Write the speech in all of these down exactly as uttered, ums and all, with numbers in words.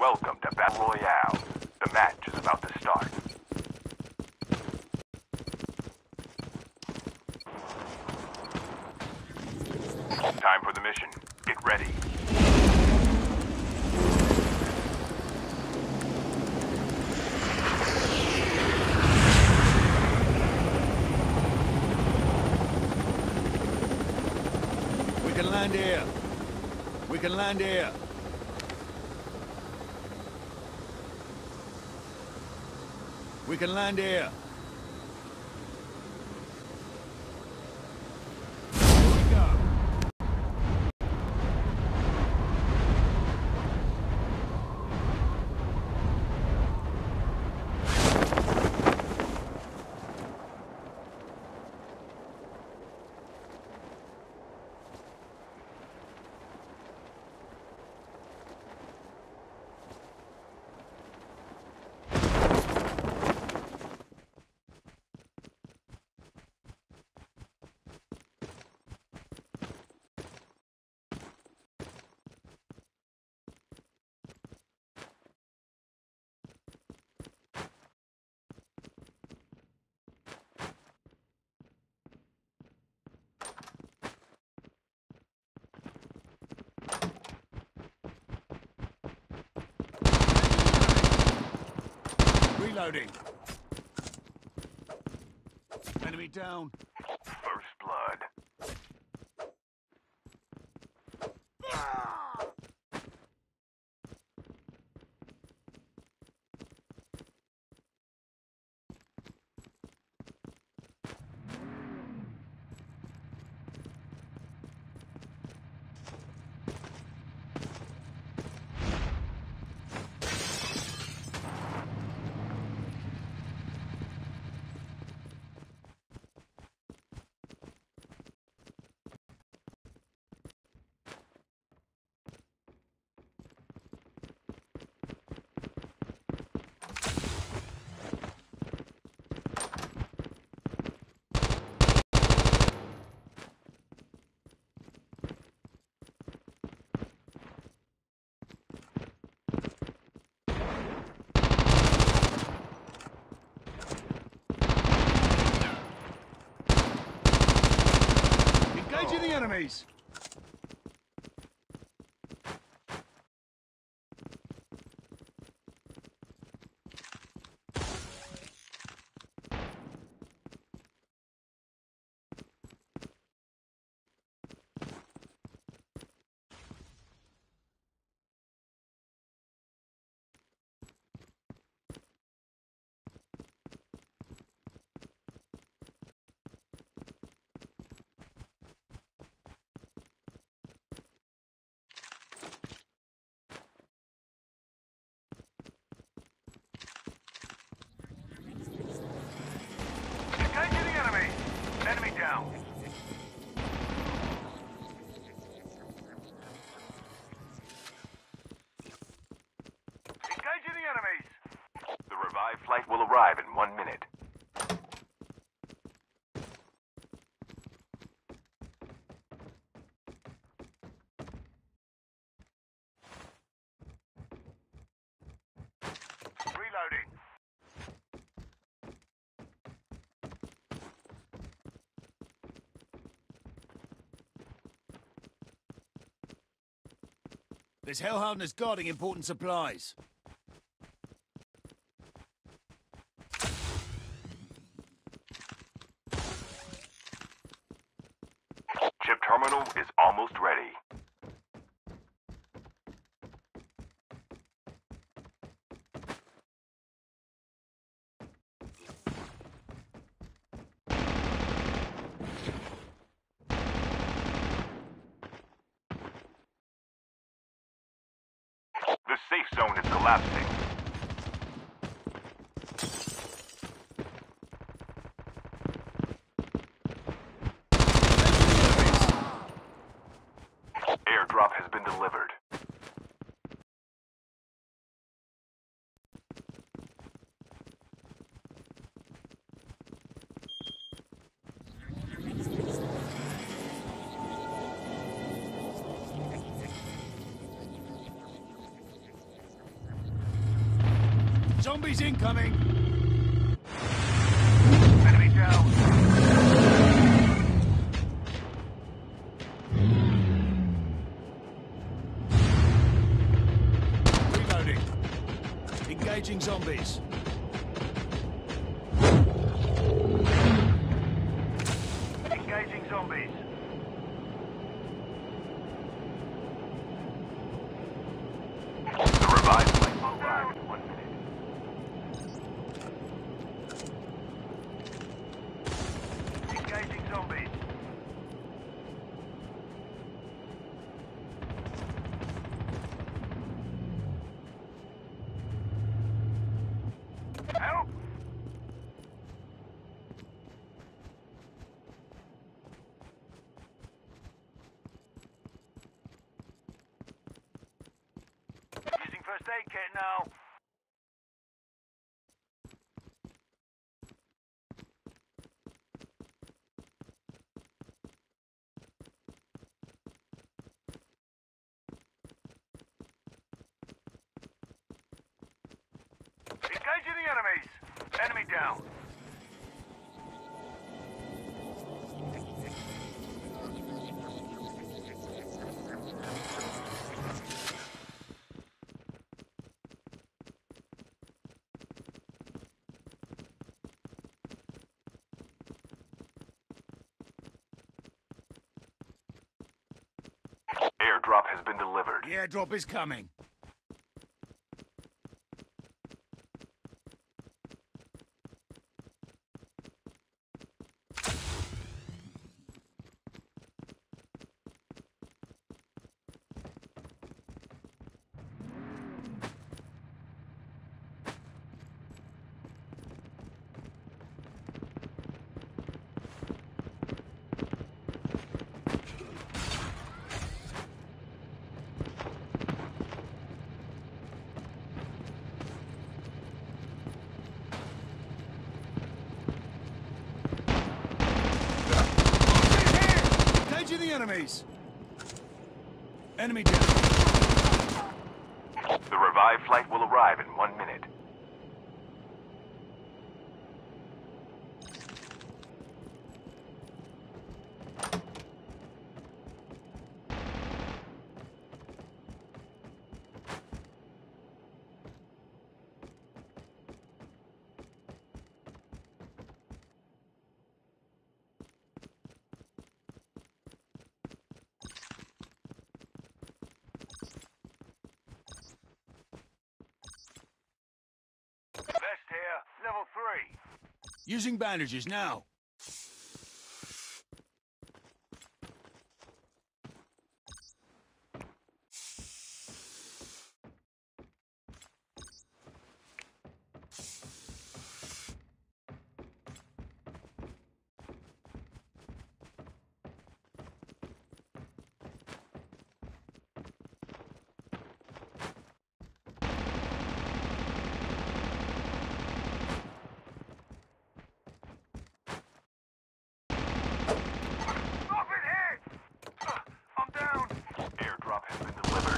Welcome to Battle Royale. The match is about to start. Time for the mission. Get ready. We can land here. We can land here. We can land here. Here we go. Reloading. Enemy down. First blood. Engaging the enemies. Engaging the enemy. Enemy down. Engaging the enemies. The revived flight will arrive in one minute. Reloading. This Hellhound is guarding important supplies. Chip terminal is almost ready. The safe zone is collapsing. Airdrop has been delivered. Zombies incoming! Enemy down. Reloading. Engaging zombies. Engaging zombies. The revived flight will arrive in one minute. Engaging zombies. Help! Using first aid kit now. Engaging the enemies. Enemy down. Airdrop has been delivered. The airdrop is coming. Engaging the enemies. Enemy down. The revived flight will arrive in one minute. Best here, level three. Using bandages now. Stop it here! Uh, I'm down. Airdrop has been delivered.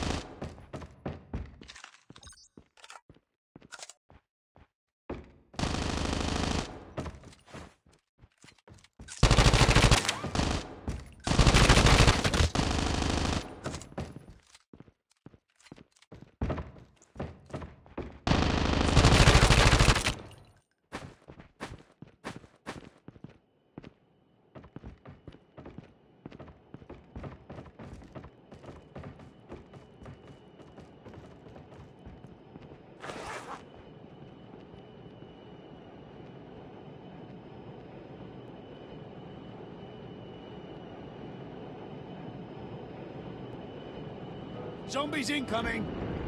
Zombies incoming.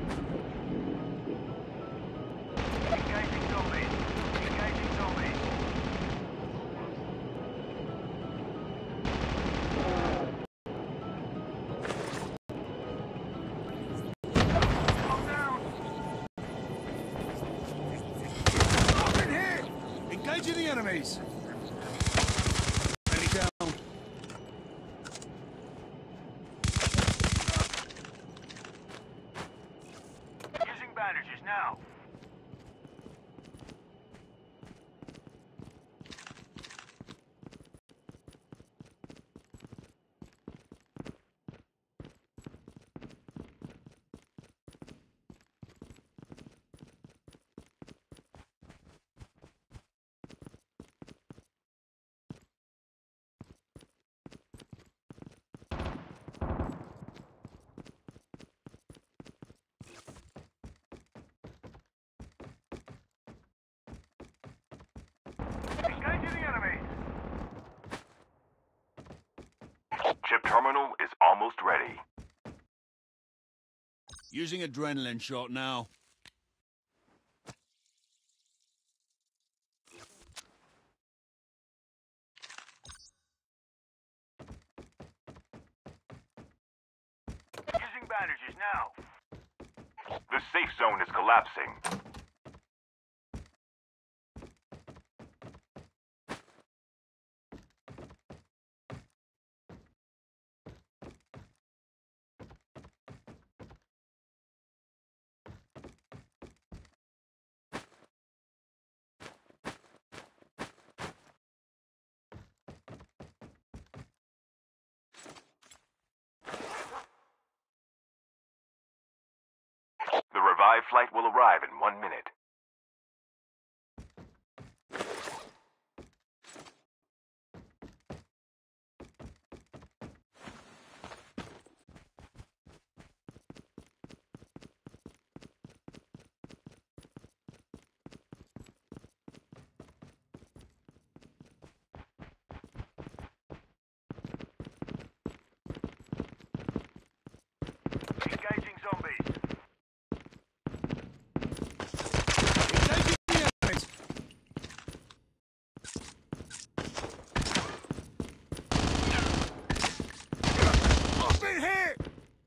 Engaging zombies. Engaging zombies. I'm down. Up in here. Engaging the enemies. Enemy down. Using bandages now. terminal is almost ready. Using adrenaline shot now. Using bandages now. The safe zone is collapsing. The revived flight will arrive in one minute. Engaging zombies. I've been hit!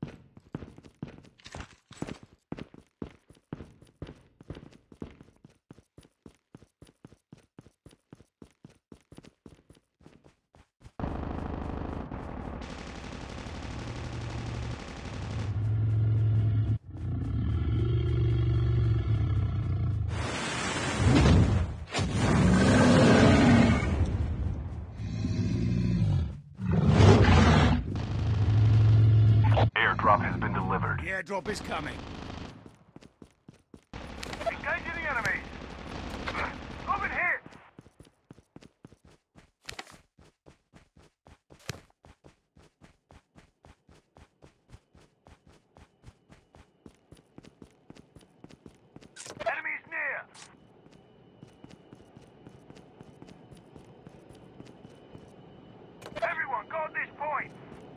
Airdrop has been delivered. The airdrop is coming. Engaging the enemies. Over here. Enemies near. Everyone, guard this point.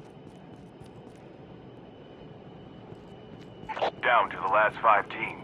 Down to the last five teams.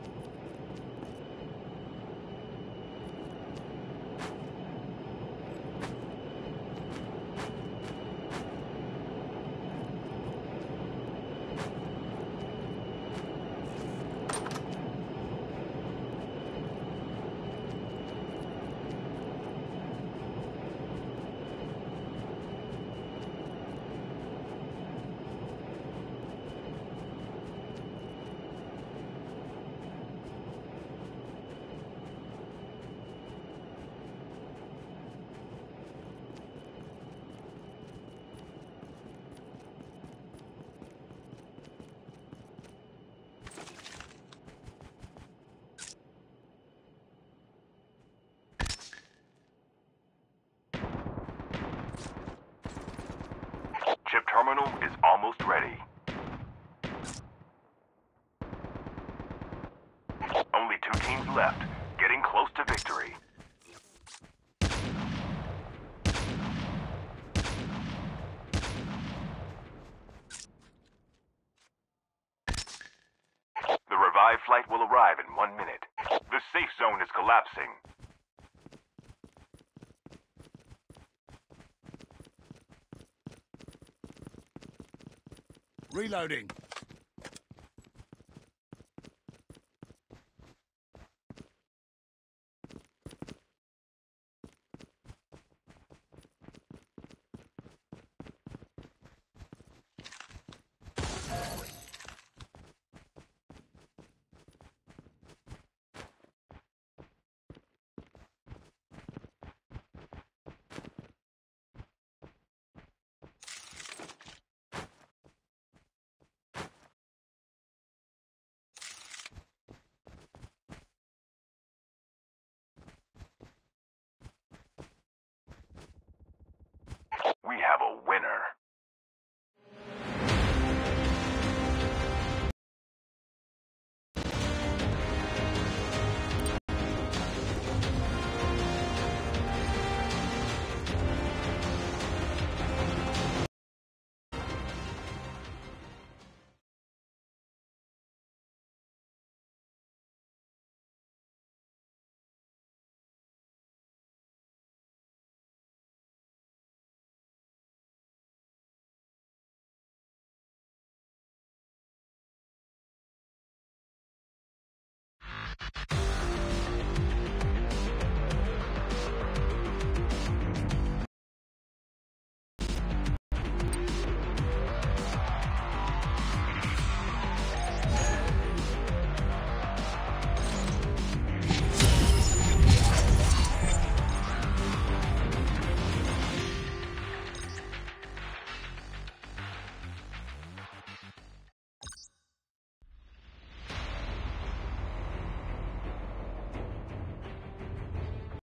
Chip terminal is almost ready. Only two teams left, getting close to victory. The revived flight will arrive in one minute. The safe zone is collapsing. Reloading.